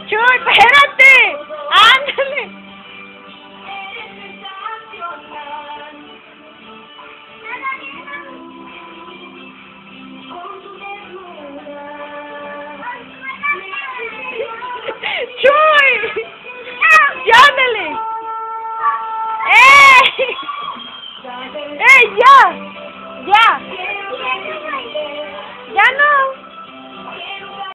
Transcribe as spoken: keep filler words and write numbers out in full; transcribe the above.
Chuy, espérate. Ándale. Chuy. Ya, ándale. ¡Eh! ¡Eh, ya! ¡Ya! ¡Ya no!